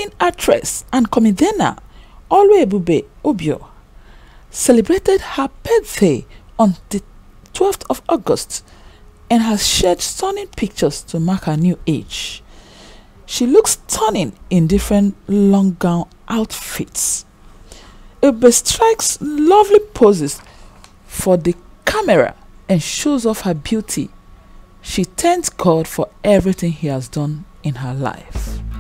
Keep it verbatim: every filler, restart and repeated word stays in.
acting actress and comedian Oluebube Obio celebrated her birthday on the twelfth of August and has shared stunning pictures to mark her new age. She looks stunning in different long gown outfits. Obio strikes lovely poses for the camera and shows off her beauty. She thanks God for everything he has done in her life.